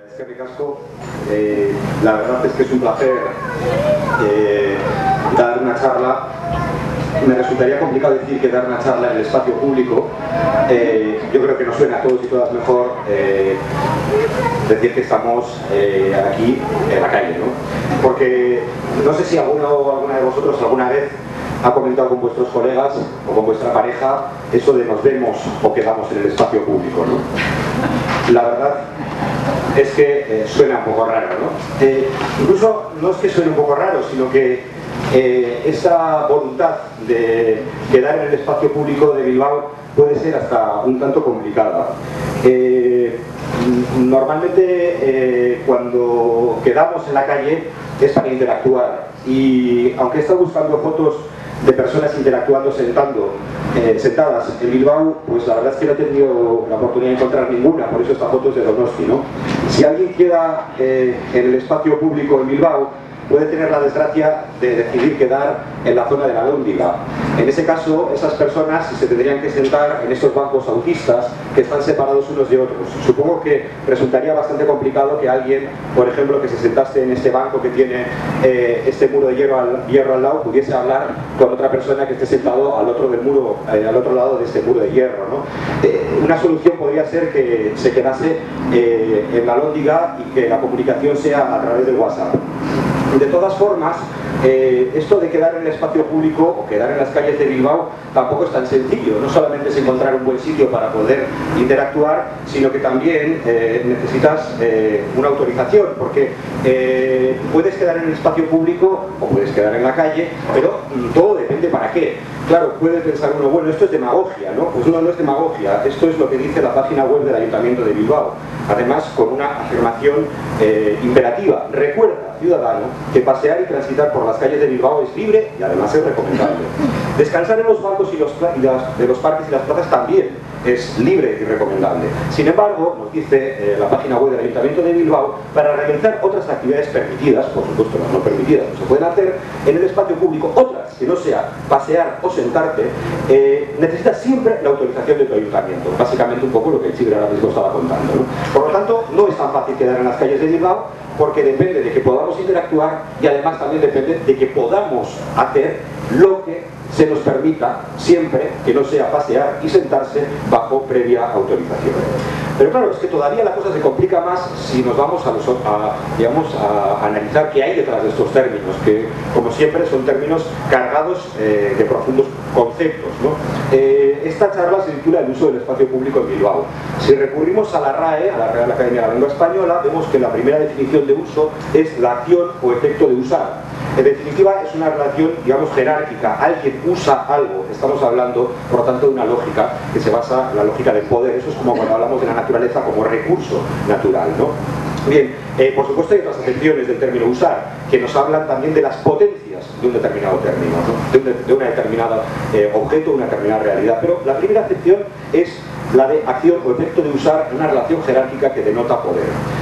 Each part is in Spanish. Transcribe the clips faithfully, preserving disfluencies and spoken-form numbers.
Es que ricasco, eh, la verdad es que es un placer eh, dar una charla. Me resultaría complicado decir que dar una charla en el espacio público. Eh, yo creo que nos suena a todos y todas mejor eh, decir que estamos eh, aquí en la calle, ¿no? Porque no sé si alguno o alguna de vosotros alguna vez ha comentado con vuestros colegas o con vuestra pareja eso de nos vemos o quedamos en el espacio público, ¿no? La verdad es que eh, suena un poco raro, ¿no? Eh, incluso no es que suene un poco raro, sino que eh, esa voluntad de quedar en el espacio público de Bilbao puede ser hasta un tanto complicada. Eh, normalmente eh, cuando quedamos en la calle es para interactuar, y aunque he estado buscando fotos de personas interactuando sentando, eh, sentadas en Bilbao, pues la verdad es que no he tenido la oportunidad de encontrar ninguna, por eso esta foto es de Donosti, ¿no? Si alguien queda eh, en el espacio público en Bilbao, puede tener la desgracia de decidir quedar en la zona de la Alhóndiga. En ese caso, esas personas se tendrían que sentar en esos bancos autistas que están separados unos de otros. Supongo que resultaría bastante complicado que alguien, por ejemplo, que se sentase en este banco que tiene eh, este muro de hierro al, hierro al lado, pudiese hablar con otra persona que esté sentado al otro, del muro, eh, al otro lado de este muro de hierro, ¿no? Eh, una solución podría ser que se quedase eh, en la Alhóndiga y que la comunicación sea a través de WhatsApp. De todas formas, eh, esto de quedar en el espacio público o quedar en las calles de Bilbao tampoco es tan sencillo. No solamente es encontrar un buen sitio para poder interactuar, sino que también eh, necesitas eh, una autorización, porque eh, puedes quedar en el espacio público o puedes quedar en la calle, pero todo depende para qué. Claro, puede pensar uno, bueno, esto es demagogia, ¿no? Pues no, no es demagogia, esto es lo que dice la página web del Ayuntamiento de Bilbao. Además, con una afirmación eh, imperativa: recuerda, ciudadano, que pasear y transitar por las calles de Bilbao es libre y además es recomendable. Descansar en los bancos y los, y las, de los parques y las plazas también es libre y recomendable. Sin embargo, nos dice eh, la página web del Ayuntamiento de Bilbao, para realizar otras actividades permitidas, por supuesto las no permitidas no se pueden hacer en el espacio público, otras que no sea pasear o sentarte, eh, necesitas siempre la autorización de tu ayuntamiento. Básicamente un poco lo que el Chigre ahora mismo estaba contando, ¿no? Por lo tanto, no es tan fácil quedar en las calles de Bilbao, porque depende de que podamos interactuar y además también depende de que podamos hacer lo que se nos permita, siempre que no sea pasear y sentarse bajo previa autorización. Pero claro, es que todavía la cosa se complica más si nos vamos a, los, a, digamos, a analizar qué hay detrás de estos términos, que como siempre son términos cargados eh, de profundos conceptos, ¿no? Eh, esta charla se titula El uso del espacio público en Bilbao. Si recurrimos a la RAE, a la Real Academia de la Lengua Española, vemos que la primera definición de uso es la acción o efecto de usar. En definitiva, es una relación, digamos, jerárquica. Alguien usa algo. Estamos hablando, por lo tanto, de una lógica que se basa en la lógica del poder. Eso es como cuando hablamos de la naturaleza como recurso natural, ¿no? Bien, eh, por supuesto hay otras acepciones del término usar, que nos hablan también de las potencias de un determinado término, ¿no? de, un, de una determinada eh, objeto, una determinada realidad. Pero la primera acepción es la de acción o efecto de usar, una relación jerárquica que denota poder.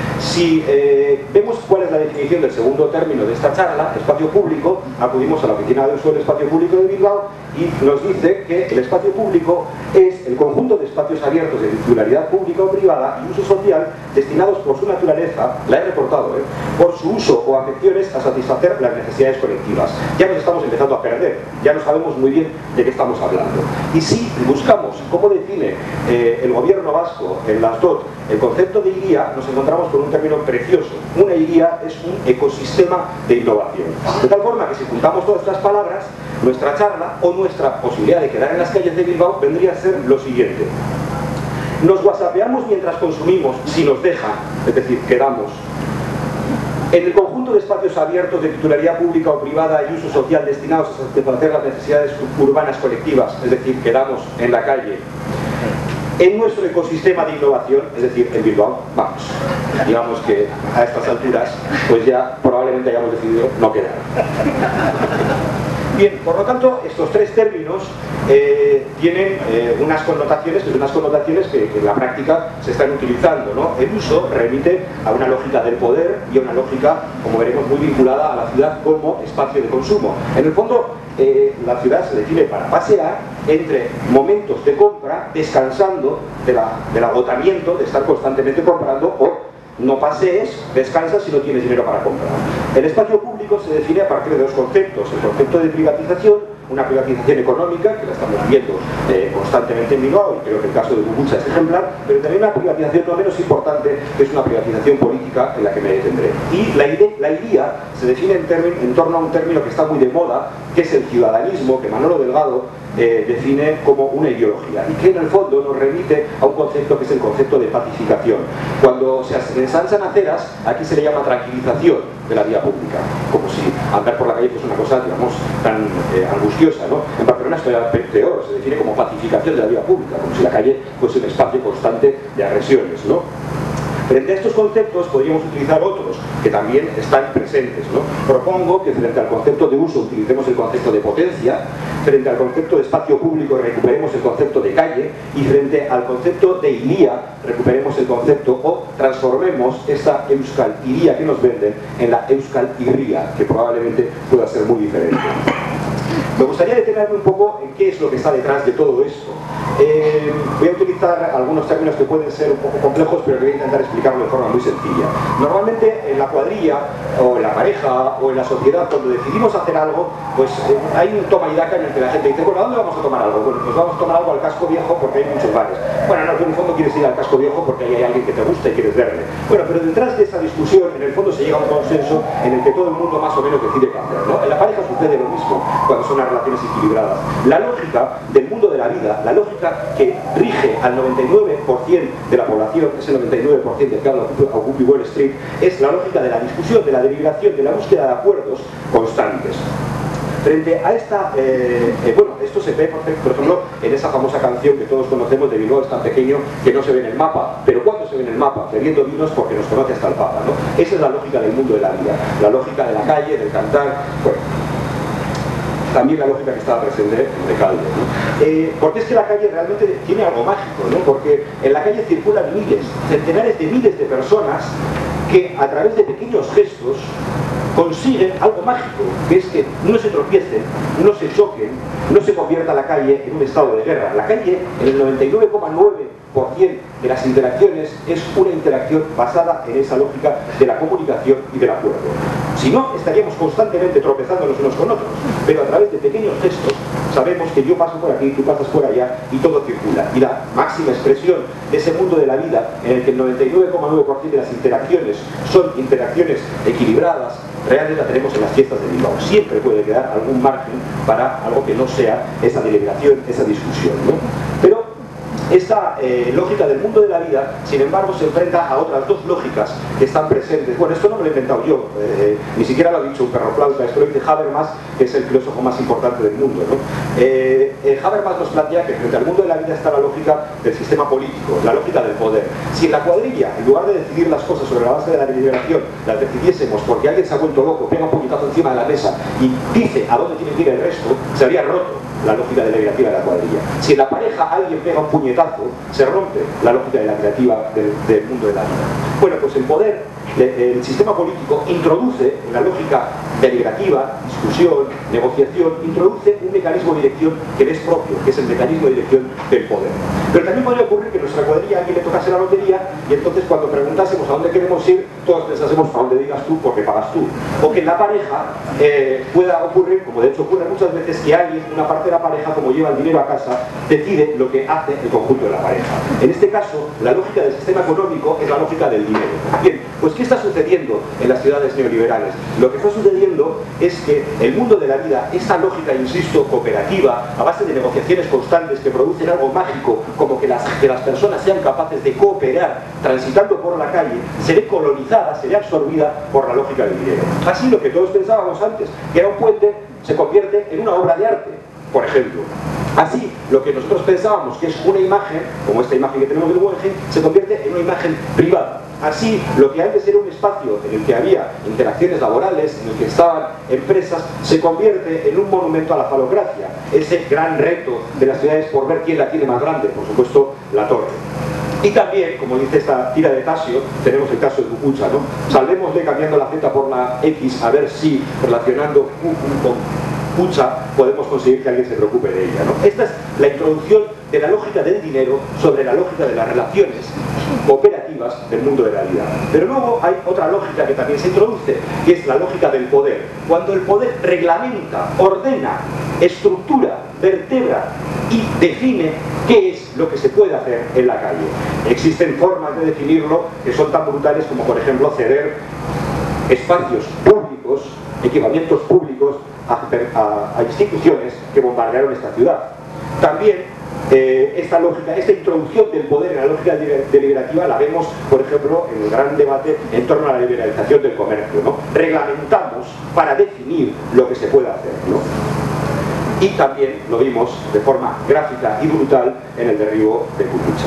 Si eh, vemos cuál es la definición del segundo término de esta charla, espacio público, acudimos a la Oficina de Uso del Espacio Público de Bilbao y nos dice que el espacio público es el conjunto de espacios abiertos de titularidad pública o privada y uso social destinados por su naturaleza, la he reportado, ¿eh? por su uso o afecciones a satisfacer las necesidades colectivas. Ya nos estamos empezando a perder, ya no sabemos muy bien de qué estamos hablando. Y si buscamos cómo define eh, el gobierno vasco en las D O T el concepto de I R I A, nos encontramos con un término precioso. Una I R I A es un ecosistema de innovación. De tal forma que si juntamos todas estas palabras, nuestra charla o nuestra posibilidad de quedar en las calles de Bilbao vendría a ser lo siguiente. Nos whatsappeamos mientras consumimos, si nos dejan, es decir, quedamos. En el conjunto de espacios abiertos de titularidad pública o privada y uso social destinados a satisfacer las necesidades urbanas colectivas, es decir, quedamos en la calle. En nuestro ecosistema de innovación, es decir, en Bilbao, vamos. Digamos que a estas alturas, pues ya probablemente hayamos decidido no quedar. Bien, por lo tanto, estos tres términos eh, tienen eh, unas connotaciones, unas connotaciones que, que en la práctica se están utilizando, ¿no? El uso remite a una lógica del poder y a una lógica, como veremos, muy vinculada a la ciudad como espacio de consumo. En el fondo, eh, la ciudad se define para pasear entre momentos de compra, descansando de la, del agotamiento de estar constantemente comprando o no pasees, descansas si no tienes dinero para comprar. El espacio público se define a partir de dos conceptos: el concepto de privatización, una privatización económica, que la estamos viendo eh, constantemente en Bilbao, y creo que el caso de Gugucha es ejemplar, pero también una privatización no menos importante, que es una privatización política, en la que me detendré. Y la idea, la idea se define en, término, en torno a un término que está muy de moda, que es el ciudadanismo, que Manolo Delgado eh, define como una ideología, y que en el fondo nos remite a un concepto que es el concepto de pacificación. Cuando se ensanchan aceras, aquí se le llama tranquilización de la vía pública, como si andar por la calle fuese una cosa, digamos, tan eh, angustiosa, ¿no? En Barcelona es peor, se define como pacificación de la vía pública, como si la calle fuese un espacio constante de agresiones, ¿no? Frente a estos conceptos podríamos utilizar otros que también están presentes, ¿no? Propongo que frente al concepto de uso utilicemos el concepto de potencia, frente al concepto de espacio público recuperemos el concepto de calle, y frente al concepto de iría recuperemos el concepto o transformemos esta Euskal Iría que nos venden en la Euskal Irría, que probablemente pueda ser muy diferente. Me gustaría detenerme un poco en qué es lo que está detrás de todo esto. Eh, voy a utilizar algunos términos que pueden ser un poco complejos, pero que voy a intentar explicarlo de forma muy sencilla. Normalmente en la cuadrilla, o en la pareja, o en la sociedad, cuando decidimos hacer algo, pues eh, hay un toma y daca en el que la gente dice: bueno, ¿a dónde vamos a tomar algo? Bueno, pues vamos a tomar algo al Casco Viejo porque hay muchos bares. Bueno, no, tú en el fondo quieres ir al Casco Viejo porque ahí hay alguien que te gusta y quieres verle. Bueno, pero detrás de esa discusión, en el fondo se llega a un consenso en el que todo el mundo más o menos decide qué hacer, ¿no? En la pareja sucede lo mismo, cuando son las relaciones equilibradas. La lógica del mundo de la vida, la lógica que rige al noventa y nueve por ciento de la población, ese noventa y nueve por ciento del que habla Occupy Wall Street, es la lógica de la discusión, de la deliberación, de la búsqueda de acuerdos constantes. Frente a esta, eh, eh, bueno, esto se ve, por ejemplo, en esa famosa canción que todos conocemos de Bilbao es tan pequeño que no se ve en el mapa, pero ¿cuándo se ve en el mapa? Bebiendo vinos porque nos conoce hasta el Papa, ¿no? Esa es la lógica del mundo de la vida, la lógica de la calle, del cantar, bueno, también la lógica que estaba presente en Recalde, ¿no? Eh, porque es que la calle realmente tiene algo mágico, ¿no? Porque en la calle circulan miles, centenares de miles de personas que a través de pequeños gestos consiguen algo mágico, que es que no se tropiecen, no se choquen, no se convierta la calle en un estado de guerra. La calle, en el noventa y nueve coma nueve por ciento de las interacciones, es una interacción basada en esa lógica de la comunicación y del acuerdo. Si no, estaríamos constantemente tropezándonos unos con otros, pero a través de pequeños gestos sabemos que yo paso por aquí, tú pasas por allá y todo circula. Y la máxima expresión de ese mundo de la vida, en el que el noventa y nueve coma nueve por ciento de las interacciones son interacciones equilibradas, realmente la tenemos en las fiestas de Bilbao. Siempre puede quedar algún margen para algo que no sea esa deliberación, esa discusión, ¿no? Pero esta eh, lógica del mundo de la vida, sin embargo, se enfrenta a otras dos lógicas que están presentes. Bueno, esto no me lo he inventado yo, eh, ni siquiera lo ha dicho un perroflauta, esto lo dice Habermas, que es el filósofo más importante del mundo, ¿no? Eh, eh, Habermas nos plantea que frente al mundo de la vida está la lógica del sistema político, la lógica del poder. Si en la cuadrilla, en lugar de decidir las cosas sobre la base de la deliberación, las decidiésemos porque alguien se ha vuelto loco, pega un puñetazo encima de la mesa y dice a dónde tiene que ir el resto, se habría roto la lógica deliberativa de la cuadrilla. Si en la pareja alguien pega un puñetazo, se rompe la lógica deliberativa del, del mundo de la vida. Bueno, pues el poder, el sistema político introduce en la lógica deliberativa, discusión, negociación, introduce un mecanismo de dirección que es propio, que es el mecanismo de dirección del poder. Pero también podría ocurrir que en nuestra cuadrilla a alguien le tocase la lotería y entonces cuando preguntásemos a dónde queremos ir, todos pensásemos a dónde digas tú porque pagas tú. O que en la pareja eh, pueda ocurrir, como de hecho ocurre muchas veces, que alguien, una parte de la pareja, como lleva el dinero a casa, decide lo que hace el conjunto de la pareja. En este caso, la lógica del sistema económico es la lógica del dinero. Bien, pues ¿qué está sucediendo en las ciudades neoliberales? Lo que está sucediendo es que el mundo de la vida, esta lógica, insisto, cooperativa, a base de negociaciones constantes que producen algo mágico, como que las, que las personas sean capaces de cooperar transitando por la calle, se ve colonizada, se ve absorbida por la lógica del dinero. Así lo que todos pensábamos antes, que era un puente, se convierte en una obra de arte, por ejemplo. Así, lo que nosotros pensábamos que es una imagen, como esta imagen que tenemos del Guggenheim, se convierte en una imagen privada. Así, lo que antes era un espacio en el que había interacciones laborales, en el que estaban empresas, se convierte en un monumento a la falocracia. Ese gran reto de las ciudades por ver quién la tiene más grande, por supuesto, la torre. Y también, como dice esta tira de Tasio, tenemos el caso de Gugucha, ¿no? Salvémosle cambiando la Z por la X, a ver si, relacionando con Gugucha, podemos conseguir que alguien se preocupe de ella, ¿no? Esta es la introducción de la lógica del dinero sobre la lógica de las relaciones operativas del mundo de la vida. Pero luego hay otra lógica que también se introduce, que es la lógica del poder. Cuando el poder reglamenta, ordena, estructura, vertebra y define qué es lo que se puede hacer en la calle. Existen formas de definirlo que son tan brutales como, por ejemplo, ceder espacios públicos, equipamientos públicos a, a, a instituciones que bombardearon esta ciudad. También eh, esta lógica, esta introducción del poder en la lógica deliberativa la vemos, por ejemplo, en el gran debate en torno a la liberalización del comercio, ¿no? Reglamentamos para definir lo que se puede hacer, ¿no? Y también lo vimos de forma gráfica y brutal en el derribo de Kukucha.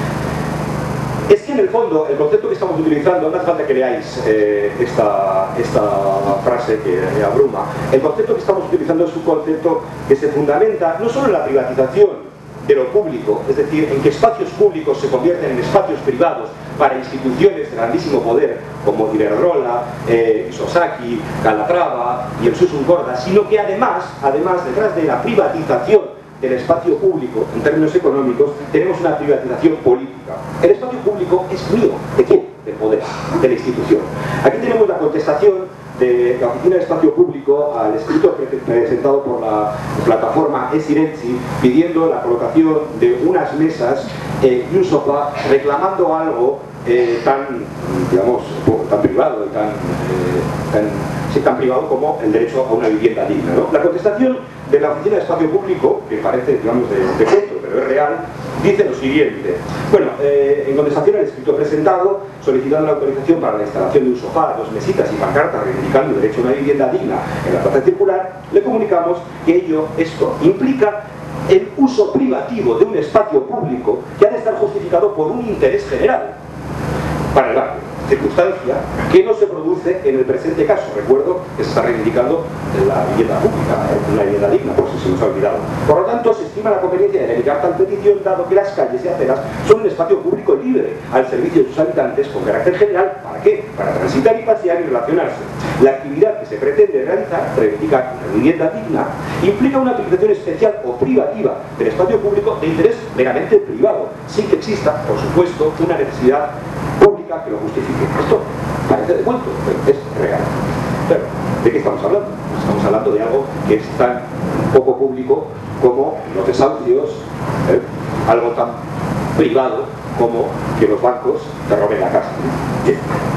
Es que en el fondo el concepto que estamos utilizando, no hace falta que leáis eh, esta, esta frase que me abruma, el concepto que estamos utilizando es un concepto que se fundamenta no solo en la privatización de lo público, es decir, en que espacios públicos se convierten en espacios privados para instituciones de grandísimo poder como Iberdrola, eh, Isosaki, Calatrava y el Susun Corda, sino que además, además detrás de la privatización del espacio público, en términos económicos, tenemos una privatización política. El espacio público es mío. ¿De quién? Del poder, de la institución. Aquí tenemos la contestación de la Oficina de Espacio Público al escrito presentado por la plataforma Esirenzi, pidiendo la colocación de unas mesas eh, y un sofá, reclamando algo eh, tan, digamos, tan privado y tan, eh, tan, sí, tan privado como el derecho a una vivienda digna, ¿no? La contestación de la Oficina de Espacio Público, que parece, digamos, de, de cuento, pero es real, dice lo siguiente. Bueno, eh, en contestación al escrito presentado, solicitando la autorización para la instalación de un sofá, dos mesitas y pancartas reivindicando el derecho a una vivienda digna en la plaza circular, le comunicamos que ello, esto, implica el uso privativo de un espacio público que ha de estar justificado por un interés general para el barrio, circunstancia que no se produce en el presente caso. Recuerdo que se está reivindicando la vivienda pública, una vivienda digna, por si se nos ha olvidado. Por lo tanto, se estima la conveniencia de dedicar tal petición, dado que las calles y aceras son un espacio público libre al servicio de sus habitantes con carácter general. ¿Para qué? Para transitar y pasear y relacionarse. La actividad que se pretende realizar, reivindicar una vivienda digna, implica una utilización especial o privativa del espacio público de interés meramente privado, sin que exista, por supuesto, una necesidad pública que lo justifique. Esto parece de cuento, pero es real. Pero, ¿de qué estamos hablando? Estamos hablando de algo que es tan poco público como los desahucios, ¿eh? Algo tan privado como que los bancos te roben la casa. Bien.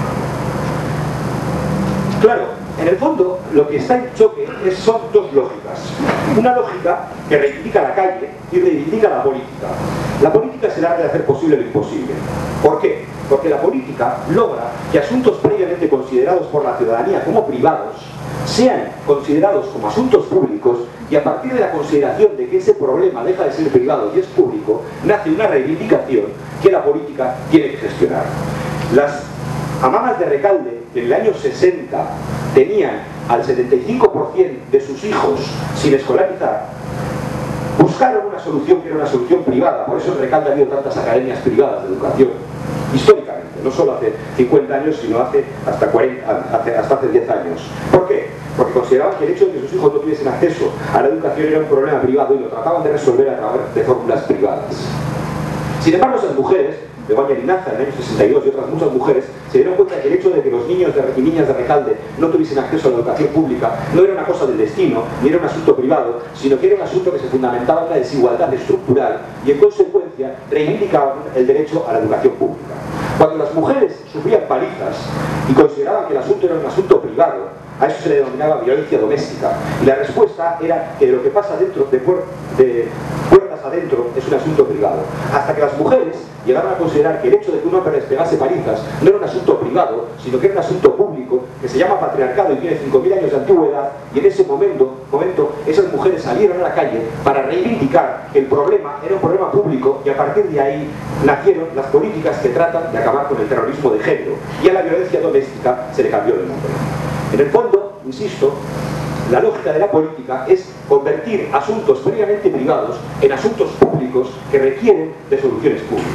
Claro, en el fondo lo que está en choque es, son dos lógicas. Una lógica que reivindica la calle y reivindica la política. La política es el arte de hacer posible lo imposible. ¿Por qué? Porque la política logra que asuntos previamente considerados por la ciudadanía como privados sean considerados como asuntos públicos, y a partir de la consideración de que ese problema deja de ser privado y es público, nace una reivindicación que la política tiene que gestionar. Las amamas de Recalde, que en el año sesenta tenían al setenta y cinco por ciento de sus hijos sin escolarizar, buscaron una solución que era una solución privada. Por eso en Recalde ha habido tantas academias privadas de educación, históricamente, no solo hace cincuenta años, sino hace hasta, cuarenta, hace, hasta hace diez años. ¿Por qué? Porque consideraban que el hecho de que sus hijos no tuviesen acceso a la educación era un problema privado y lo trataban de resolver a través de fórmulas privadas. Sin embargo, esas mujeres, Begoña Linaza en el año sesenta y dos y otras muchas mujeres, se dieron cuenta que el hecho de que los niños de, y niñas de Recalde no tuviesen acceso a la educación pública no era una cosa del destino, ni era un asunto privado, sino que era un asunto que se fundamentaba en la desigualdad estructural y en consecuencia reivindicaban el derecho a la educación pública. Cuando las mujeres sufrían palizas y consideraban que el asunto era un asunto privado, a eso se le denominaba violencia doméstica, y la respuesta era que lo que pasa dentro de, puer de puertas adentro es un asunto privado, hasta que las mujeres llegaron a considerar que el hecho de que un hombre les pegase palizas no era un asunto privado, sino que era un asunto público, que se llama patriarcado y tiene cinco mil años de antigüedad, y en ese momento, momento esas mujeres salieron a la calle para reivindicar que el problema era un problema público, y a partir de ahí nacieron las políticas que tratan de acabar con el terrorismo de género, y a la violencia doméstica se le cambió de nombre. En el fondo, insisto, la lógica de la política es convertir asuntos previamente privados en asuntos públicos que requieren de soluciones públicas.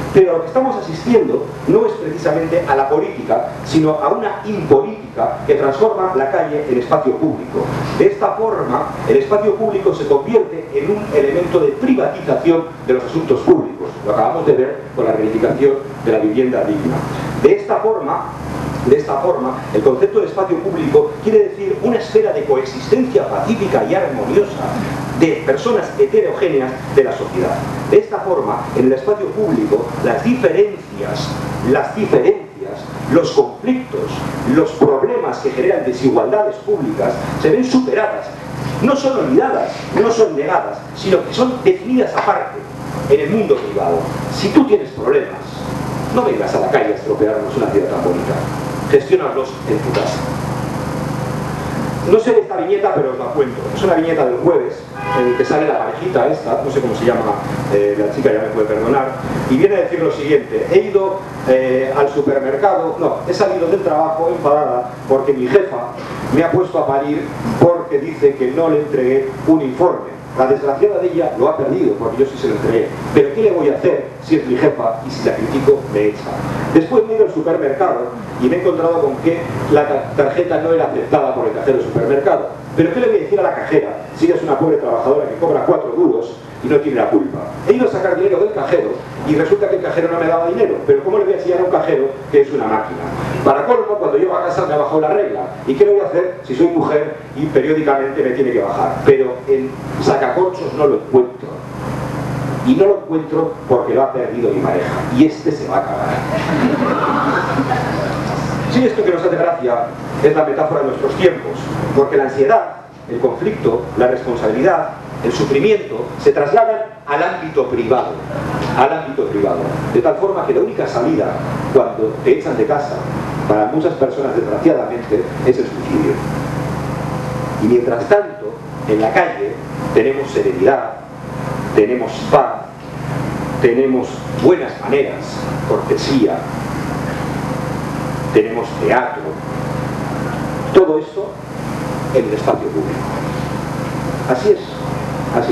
Pero lo que estamos asistiendo no es precisamente a la política, sino a una impolítica que transforma la calle en espacio público. De esta forma, el espacio público se convierte en un elemento de privatización de los asuntos públicos. Lo acabamos de ver con la reivindicación de la vivienda digna. De esta forma, De esta forma, el concepto de espacio público quiere decir una esfera de coexistencia pacífica y armoniosa de personas heterogéneas de la sociedad. De esta forma, en el espacio público, las diferencias, las diferencias, los conflictos, los problemas que generan desigualdades públicas se ven superadas. No son olvidadas, no son negadas, sino que son definidas aparte en el mundo privado. Si tú tienes problemas, no vengas a la calle a estropearnos una ciudad tan bonita. Gestiónalos en tu casa. No sé de esta viñeta, pero os la cuento. Es una viñeta del jueves, en el que sale la parejita esta, no sé cómo se llama, eh, la chica ya me puede perdonar, y viene a decir lo siguiente: he ido eh, al supermercado, no, he salido del trabajo enfadada porque mi jefa me ha puesto a parir porque dice que no le entregué un informe. La desgraciada de ella lo ha perdido, porque yo sí se lo entregué. Pero ¿qué le voy a hacer si es mi jefa y si la critico me echa? Después me he ido al supermercado y me he encontrado con que la tarjeta no era aceptada por el cajero del supermercado. Pero ¿qué le voy a decir a la cajera si ella es una pobre trabajadora que cobra cuatro duros y no tiene la culpa? He ido a sacar dinero del cajero y resulta que el cajero no me daba dinero. Pero ¿cómo le voy a enseñar a un cajero que es una máquina? Para colmo, cuando llego a casa me ha bajado la regla. ¿Y qué le voy a hacer si soy mujer y periódicamente me tiene que bajar? Pero en sacacorchos no lo encuentro. Y no lo encuentro porque lo ha perdido mi pareja. Y este se va a acabar. Sí, esto que nos hace gracia es la metáfora de nuestros tiempos. Porque la ansiedad, el conflicto, la responsabilidad, el sufrimiento se trasladan al ámbito privado, al ámbito privado, de tal forma que la única salida cuando te echan de casa, para muchas personas desgraciadamente, es el suicidio. Y mientras tanto, en la calle tenemos serenidad, tenemos paz, tenemos buenas maneras, cortesía, tenemos teatro, todo esto en el espacio público. Así es. Así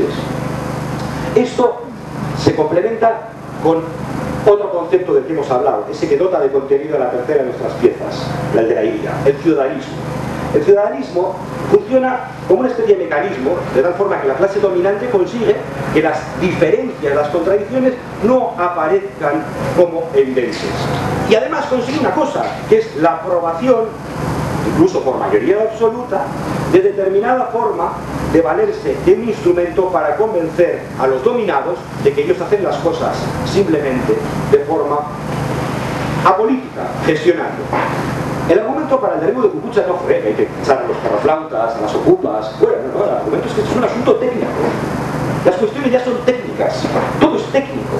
es. Esto se complementa con otro concepto del que hemos hablado, ese que dota de contenido a la tercera de nuestras piezas, la de la ira, el ciudadanismo. El ciudadanismo funciona como una especie de mecanismo, de tal forma que la clase dominante consigue que las diferencias, las contradicciones, no aparezcan como evidentes. Y además consigue una cosa, que es la aprobación, incluso por mayoría absoluta, de determinada forma de valerse de un instrumento para convencer a los dominados de que ellos hacen las cosas simplemente de forma apolítica, gestionando. El argumento para el derribo de Cucucha no fue que hay que echar a los carroflautas, a las ocupas. Bueno, no, no, el argumento es que esto es un asunto técnico. Las cuestiones ya son técnicas, todo es técnico.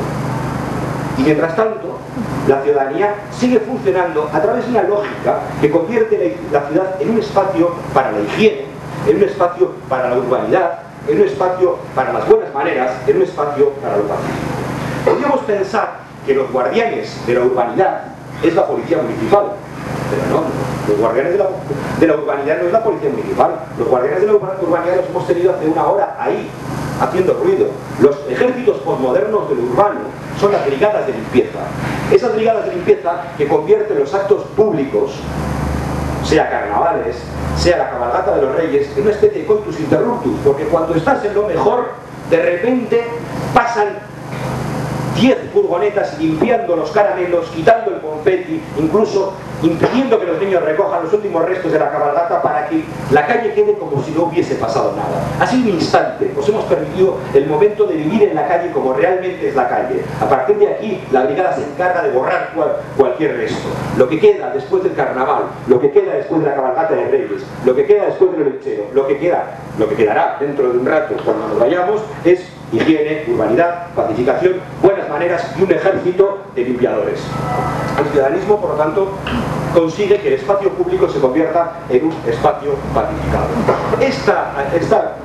Y mientras tanto, la ciudadanía sigue funcionando a través de una lógica que convierte la ciudad en un espacio para la higiene, en un espacio para la urbanidad, en un espacio para las buenas maneras, en un espacio para lo pacífico. Podríamos pensar que los guardianes de la urbanidad es la policía municipal, pero no, los guardianes de la, de la urbanidad no es la policía municipal. Los guardianes de la urbanidad los hemos tenido hace una hora ahí, haciendo ruido. Los ejércitos posmodernos del urbano son las brigadas de limpieza. Esas brigadas de limpieza que convierten los actos públicos, sea carnavales, sea la cabalgata de los reyes, en una especie de coitus interruptus, porque cuando estás en lo mejor, de repente pasan diez furgonetas limpiando los caramelos, quitando el confeti, incluso impidiendo que los niños recojan los últimos restos de la cabalgata para que la calle quede como si no hubiese pasado nada. Ha sido un instante, os hemos permitido el momento de vivir en la calle como realmente es la calle. A partir de aquí, la brigada se encarga de borrar cual, cualquier resto. Lo que queda después del carnaval, lo que queda después de la cabalgata de Reyes, lo que queda después del lechero, lo que queda, lo que quedará dentro de un rato cuando nos vayamos, es higiene, urbanidad, pacificación, buenas maneras y un ejército de limpiadores. El ciudadanismo, por lo tanto, consigue que el espacio público se convierta en un espacio pacificado. Esta, esta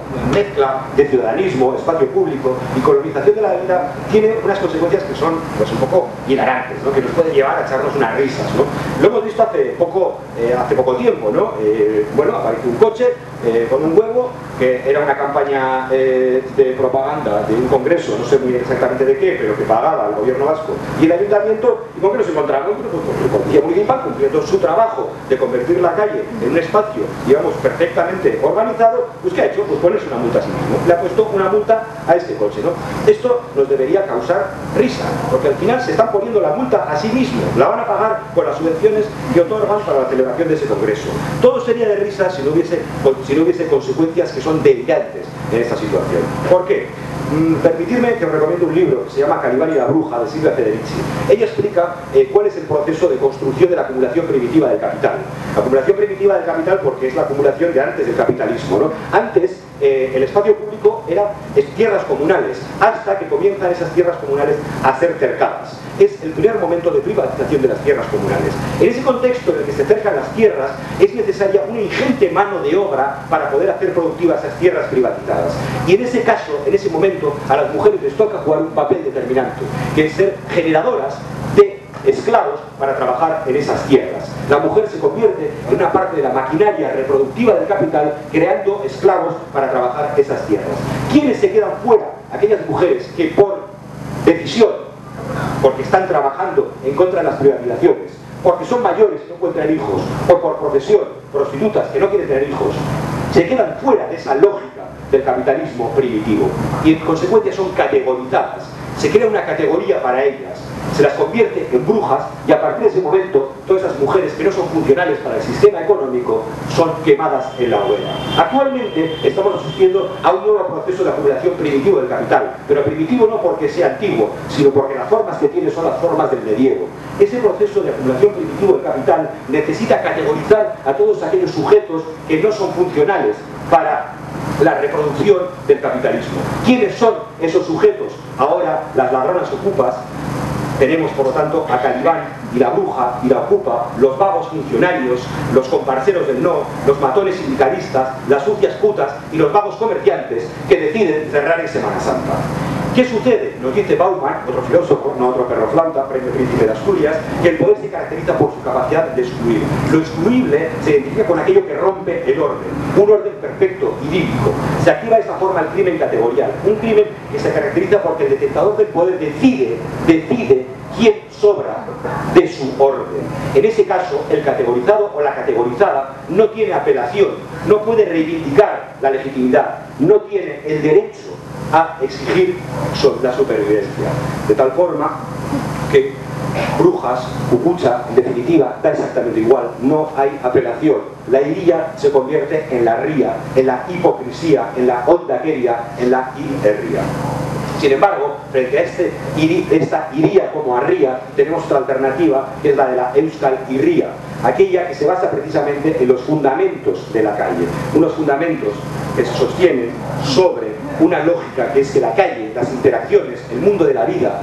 mezcla de ciudadanismo, espacio público y colonización de la vida tiene unas consecuencias que son pues un poco hilarantes, ¿no? Que nos pueden llevar a echarnos unas risas, ¿no? Lo hemos visto hace poco, eh, hace poco tiempo, ¿no? Eh, bueno, apareció un coche eh, con un huevo que era una campaña eh, de propaganda de un congreso, no sé muy exactamente de qué, pero que pagaba el gobierno vasco y el ayuntamiento, y con que nos encontramos pues, pues, la policía municipal cumpliendo su trabajo de convertir la calle en un espacio, digamos, perfectamente organizado. Pues ¿qué ha hecho? Pues ponerse una multa a sí mismo. Le ha puesto una multa a este coche, ¿no? Esto nos debería causar risa, porque al final se están poniendo la multa a sí mismo, la van a pagar con las subvenciones que otorgan para la celebración de ese congreso. Todo sería de risa si no hubiese, si no hubiese consecuencias que son delirantes en esta situación. ¿Por qué? Mm, permitidme que os recomiendo un libro que se llama Calibán y la bruja, de Silvia Federici. Ella explica eh, cuál es el proceso de construcción de la acumulación primitiva del capital. La acumulación primitiva del capital porque es la acumulación de antes del capitalismo, ¿no? Antes eh, el espacio público era tierras comunales, hasta que comienzan esas tierras comunales a ser cercadas. Es el primer momento de privatización de las tierras comunales. En ese contexto en el que se cercan las tierras, es necesaria una ingente mano de obra para poder hacer productivas esas tierras privatizadas. Y en ese caso, en ese momento, a las mujeres les toca jugar un papel determinante, que es ser generadoras de esclavos para trabajar en esas tierras. La mujer se convierte en una parte de la maquinaria reproductiva del capital, creando esclavos para trabajar esas tierras. ¿Quiénes se quedan fuera? Aquellas mujeres que por decisión, porque están trabajando en contra de las privatizaciones, porque son mayores y no pueden tener hijos, o por profesión, prostitutas que no quieren tener hijos, se quedan fuera de esa lógica del capitalismo primitivo y en consecuencia son categorizadas. Se crea una categoría para ellas, se las convierte en brujas y a partir de ese momento todas esas mujeres que no son funcionales para el sistema económico son quemadas en la hoguera. Actualmente estamos asistiendo a un nuevo proceso de acumulación primitivo del capital, pero primitivo no porque sea antiguo, sino porque las formas que tiene son las formas del medievo. Ese proceso de acumulación primitivo del capital necesita categorizar a todos aquellos sujetos que no son funcionales para la reproducción del capitalismo. ¿Quiénes son esos sujetos? Ahora las ladronas ocupas. Tenemos, por lo tanto, a Calibán y la bruja y la ocupa, los vagos funcionarios, los comparceros del no, los matones sindicalistas, las sucias putas y los vagos comerciantes que deciden cerrar en Semana Santa. ¿Qué sucede? Nos dice Bauman, otro filósofo, no otro perroflauta, premio Príncipe de Asturias, que el poder se caracteriza por su capacidad de excluir. Lo excluible se identifica con aquello que rompe el orden, un orden perfecto, idílico. Se activa de esa forma el crimen categorial, un crimen que se caracteriza porque el detentador del poder decide, decide quién sobra de su orden. En ese caso, el categorizado o la categorizada no tiene apelación, no puede reivindicar la legitimidad, no tiene el derecho a exigir la supervivencia. De tal forma que brujas, cucucha, en definitiva, da exactamente igual, no hay apelación. La iría se convierte en la ría, en la hipocresía, en la ondaqueria, en la irría. Sin embargo, frente a este, esta iría como arría, tenemos otra alternativa, que es la de la Euskal Irría, aquella que se basa precisamente en los fundamentos de la calle, unos fundamentos que se sostienen sobre una lógica que es que la calle, las interacciones, el mundo de la vida,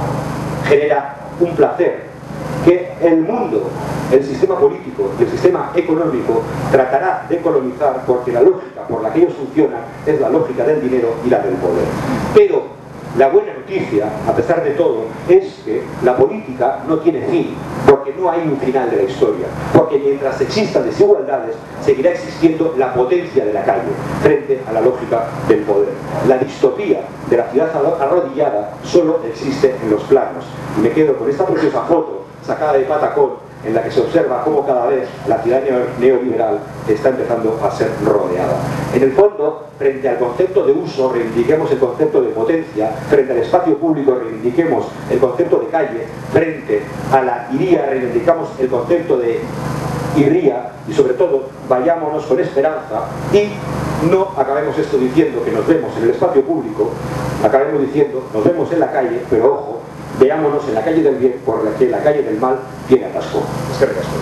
genera un placer que el mundo, el sistema político y el sistema económico tratará de colonizar, porque la lógica por la que ellos funcionan es la lógica del dinero y la del poder. Pero la buena noticia, a pesar de todo, es que la política no tiene fin, porque no hay un final de la historia, porque mientras existan desigualdades, seguirá existiendo la potencia de la calle, frente a la lógica del poder. La distopía de la ciudad arrodillada solo existe en los planos. Y me quedo con esta preciosa foto, sacada de Patacón, en la que se observa cómo cada vez la ciudad neoliberal está empezando a ser rodeada. En el fondo, frente al concepto de uso, reivindiquemos el concepto de potencia, frente al espacio público, reivindiquemos el concepto de calle, frente a la iría, reivindicamos el concepto de irría, y sobre todo, vayámonos con esperanza y no acabemos esto diciendo que nos vemos en el espacio público, acabemos diciendo, nos vemos en la calle, pero ojo, veámonos en la calle del bien, por la que la calle del mal tiene atasco. Es que recasco.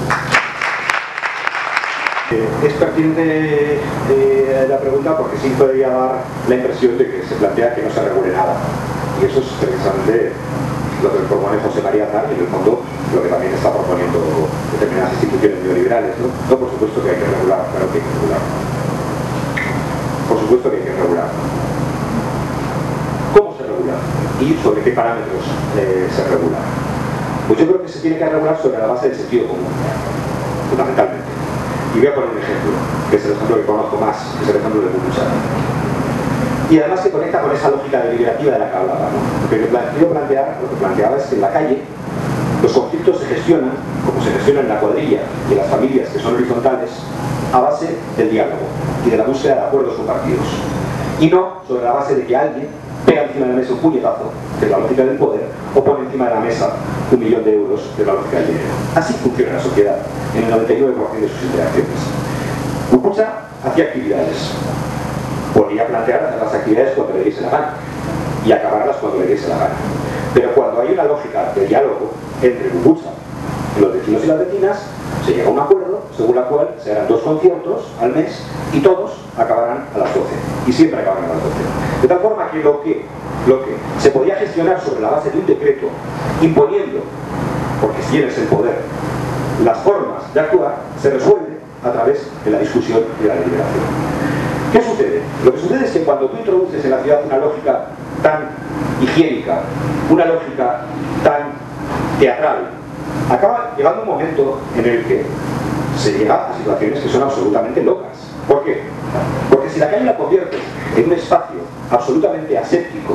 Eh, es pertinente eh, la pregunta porque sí podría dar la impresión de que se plantea que no se regule nada. Y eso es precisamente lo que propone José María Aznar y en el fondo lo que también está proponiendo determinadas instituciones neoliberales, ¿no? No, por supuesto que hay que regular, claro que hay que regular. por supuesto que hay que regular. ¿Cómo se regula? ¿Y sobre qué parámetros eh, se regula? Pues yo creo que se tiene que regular sobre la base del sentido común, fundamentalmente. Y voy a poner un ejemplo, que es el ejemplo que conozco más, que es el ejemplo de Mucha. Y además se conecta con esa lógica deliberativa de la que hablaba, ¿no? Lo que yo planteaba, lo que planteaba es que en la calle los conflictos se gestionan, como se gestionan en la cuadrilla y en las familias que son horizontales, a base del diálogo y de la búsqueda de acuerdos compartidos. Y no sobre la base de que alguien pega encima de la mesa un puñetazo, que es la lógica del poder, o pone encima de la mesa un millón de euros, que es la lógica del dinero. Así funciona la sociedad en el noventa y nueve por ciento de sus interacciones. Mucha hacía actividades. Podría plantear hacer las actividades cuando le diese la gana y acabarlas cuando le diese la gana. Pero cuando hay una lógica de diálogo entre Mucha y los vecinos y las vecinas, se llega a un acuerdo según la cual se harán dos conciertos al mes y todos acabarán a las doce. Y siempre acabarán a las doce. De tal forma que lo que, lo que se podía gestionar sobre la base de un decreto, imponiendo, porque si tienes el poder, las formas de actuar, se resuelve a través de la discusión y de la deliberación. ¿Qué sucede? Lo que sucede es que cuando tú introduces en la ciudad una lógica tan higiénica, una lógica tan teatral, acaba llegando un momento en el que se llega a situaciones que son absolutamente locas. ¿Por qué? Porque si la calle la conviertes en un espacio absolutamente aséptico,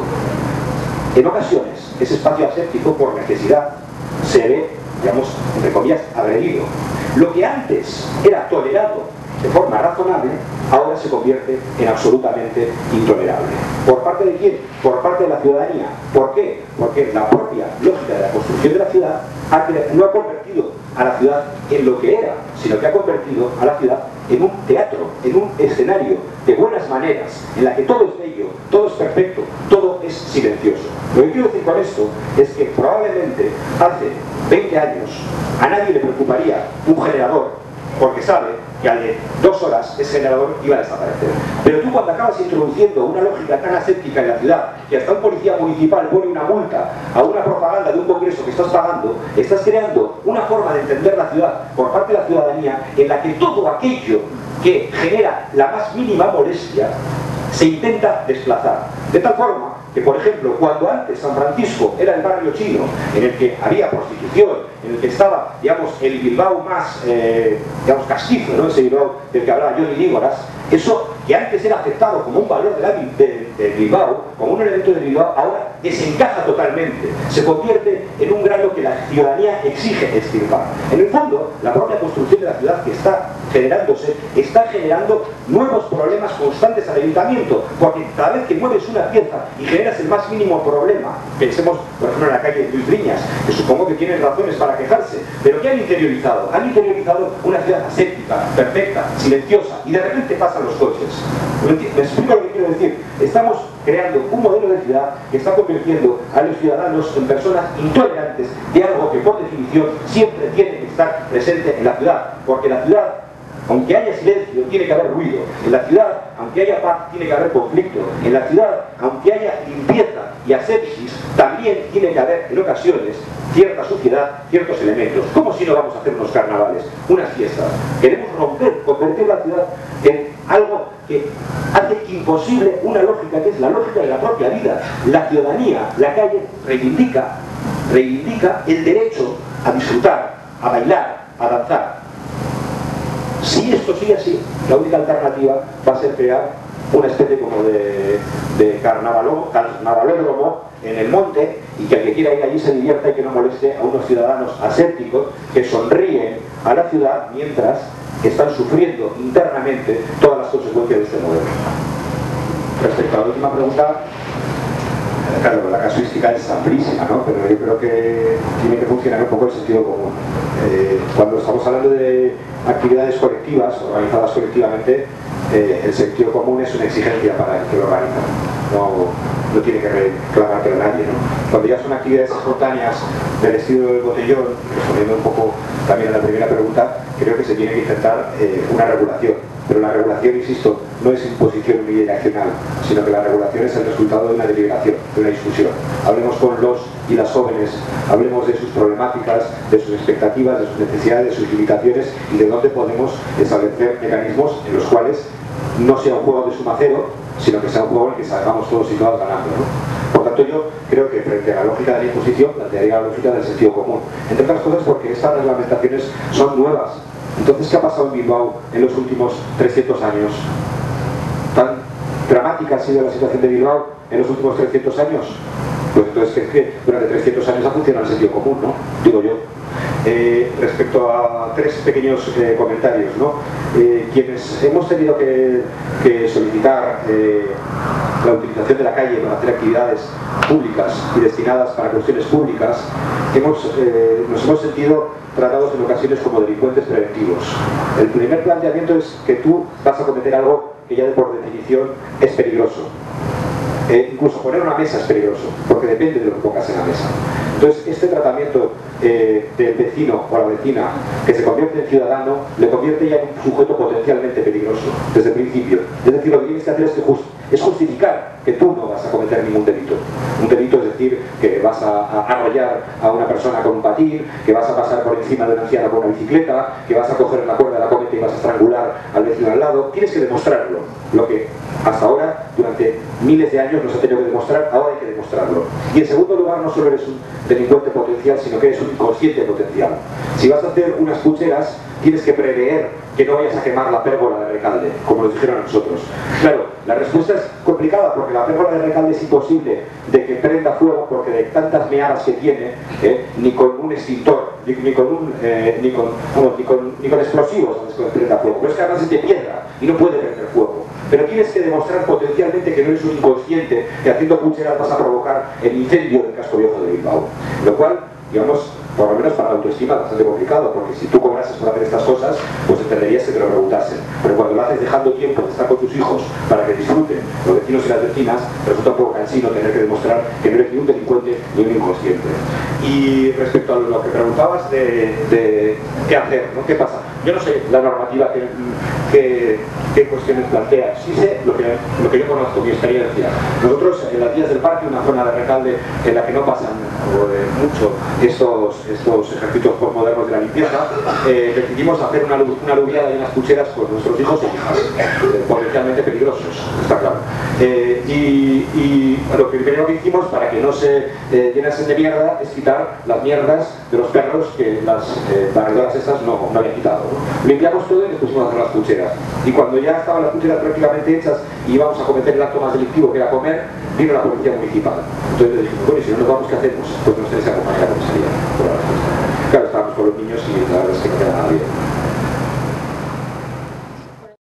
en ocasiones ese espacio aséptico por necesidad se ve, digamos, entre comillas, agredido. Lo que antes era tolerado de forma razonable, ahora se convierte en absolutamente intolerable. ¿Por parte de quién? Por parte de la ciudadanía. ¿Por qué? Porque la propia lógica de la construcción de la ciudad ha, no ha convertido a la ciudad en lo que era, sino que ha convertido a la ciudad en un teatro, en un escenario de buenas maneras, en la que todo es bello, todo es perfecto, todo es silencioso. Lo que quiero decir con esto es que probablemente hace veinte años a nadie le preocuparía un generador, porque sabe que al de dos horas ese generador iba a desaparecer. Pero tú cuando acabas introduciendo una lógica tan aséptica en la ciudad, que hasta un policía municipal pone una multa a una propaganda de un congreso que estás pagando, estás creando una forma de entender la ciudad por parte de la ciudadanía en la que todo aquello que genera la más mínima molestia se intenta desplazar. De tal forma que, por ejemplo, cuando antes San Francisco era el barrio chino, en el que había prostitución, en el que estaba, digamos, el Bilbao más, eh, digamos, castizo, ¿no? Ese Bilbao del que hablaba Johnny Lígoras, eso que antes era aceptado como un valor de, la, de, de Bilbao, como un elemento de Bilbao, ahora desencaja totalmente, se convierte en un grano que la ciudadanía exige extirpar. En el fondo, la propia construcción de la ciudad que está generándose, está generando nuevos problemas constantes al ayuntamiento, porque cada vez que mueves una pieza y generas el más mínimo problema, pensemos por ejemplo en la calle Luis Briñas, que supongo que tienen razones para quejarse, pero ¿qué han interiorizado? Han interiorizado una ciudad aséptica, perfecta, silenciosa, y de repente pasan los coches. ¿Me explico lo que quiero decir? Estamos creando un modelo de ciudad que está convirtiendo a los ciudadanos en personas intolerantes de algo que por definición siempre tiene que estar presente en la ciudad, porque la ciudad, aunque haya silencio, tiene que haber ruido. En la ciudad, aunque haya paz, tiene que haber conflicto. En la ciudad, aunque haya limpieza y asepsis, también tiene que haber, en ocasiones, cierta suciedad, ciertos elementos. ¿Cómo si no vamos a hacer unos carnavales, unas fiestas? Queremos romper, convertir la ciudad en algo que hace imposible una lógica que es la lógica de la propia vida. La ciudadanía, la calle, reivindica, reivindica el derecho a disfrutar, a bailar, a danzar. Si esto sigue así, la única alternativa va a ser crear una especie como de, de carnavaló, carnavalódromo en el monte, y que el que quiera ir allí se divierta y que no moleste a unos ciudadanos asépticos que sonríen a la ciudad mientras están sufriendo internamente todas las consecuencias de este modelo. Respecto a la última pregunta, claro, la casuística es amplísima, ¿no? Pero yo creo que tiene que funcionar un poco el sentido común. Eh, cuando estamos hablando de actividades colectivas, organizadas colectivamente, eh, el sentido común es una exigencia para el que lo organiza. No, no tiene que reclamártelo a nadie, ¿no? Cuando ya son actividades espontáneas del estilo del botellón, respondiendo un poco también a la primera pregunta, creo que se tiene que intentar eh, una regulación. pero la regulación, insisto, no es imposición unidireccional, sino que la regulación es el resultado de una deliberación, de una discusión. Hablemos con los y las jóvenes, hablemos de sus problemáticas, de sus expectativas, de sus necesidades, de sus limitaciones y de dónde podemos establecer mecanismos en los cuales no sea un juego de suma cero, sino que sea un juego en el que salgamos todos y todas ganando, ¿no? Por tanto, yo creo que frente a la lógica de la imposición, plantearía la lógica del sentido común. Entre otras cosas porque estas reglamentaciones son nuevas. Entonces, ¿qué ha pasado en Bilbao en los últimos trescientos años? ¿Tan dramática ha sido la situación de Bilbao en los últimos trescientos años? Pues entonces es que durante trescientos años ha funcionado el sentido común, ¿no? Digo yo. Eh, respecto a tres pequeños eh, comentarios, ¿no? Eh, quienes hemos tenido que, que solicitar eh, la utilización de la calle para hacer actividades públicas y destinadas para cuestiones públicas, hemos, eh, nos hemos sentido tratados en ocasiones como delincuentes preventivos. El primer planteamiento es que tú vas a cometer algo que ya de por definición es peligroso. Eh, incluso poner una mesa es peligroso, porque depende de lo que pongas en la mesa. Entonces, este tratamiento eh, del vecino o la vecina que se convierte en ciudadano, le convierte ya en un sujeto potencialmente peligroso, desde el principio. Es decir, lo que tienes que hacer es, que just, es justificar que tú no vas a cometer ningún delito. Un delito es decir, que vas a, a arrollar a una persona con un patín, que vas a pasar por encima de un anciano con una bicicleta, que vas a coger la cuerda de la cometa y vas a estrangular al vecino al lado. Tienes que demostrarlo, lo que hasta ahora, durante miles de años, no se ha tenido que demostrar, ahora hay que demostrarlo. Y en segundo lugar, no solo eres un delincuente potencial, sino que eres un inconsciente potencial. Si vas a hacer unas pucheras, tienes que prever que no vayas a quemar la pérgola de Recalde, como nos dijeron a nosotros. Claro, la respuesta es complicada, porque la pérgola de Recalde es imposible de que prenda fuego, porque de tantas meadas que tiene, eh, ni con un extintor, ni, ni, con, un, eh, ni, con, bueno, ni, con, ni con explosivos sabes que prenda fuego. Pero es que además es de piedra y no puede prender fuego. Pero tienes que demostrar potencialmente que no eres un inconsciente, que haciendo pucheras vas a provocar el incendio del casco viejo de Bilbao. Lo cual, digamos, por lo menos para la autoestima es bastante complicado, porque si tú cobrases por hacer estas cosas, pues entenderías que te lo preguntasen. Pero cuando lo haces dejando tiempo de estar con tus hijos para que disfruten los vecinos y las vecinas, resulta un poco cansino tener que demostrar que no eres ni un delincuente ni un inconsciente. Y respecto a lo que preguntabas de, de qué hacer, ¿no? ¿Qué pasa? Yo no sé la normativa que, que, qué cuestiones plantea. Sí sé lo que, lo que yo conozco, mi experiencia. Nosotros en las vías del parque, una zona de Recalde en la que no pasan eh, mucho estos, estos ejércitos postmodernos de la limpieza, eh, decidimos hacer una, una aluviada y unas pucheras con nuestros hijos e hijas, eh, potencialmente peligrosos, está claro. Eh, y, y lo primero que hicimos para que no se eh, llenasen de mierda es quitar las mierdas de los perros que las eh, barredoras esas no, no habían quitado, ¿no? Limpiamos todo y nos pusimos a hacer las pucheras. Y cuando ya estaban las pucheras prácticamente hechas y íbamos a cometer el acto más delictivo que era comer, vino la policía municipal. Entonces le dijimos, bueno, y si no nos vamos, ¿qué hacemos? Pues nos tenéis que acompañar a la comisaría. Claro, estábamos con los niños y la verdad es que no queda nada bien.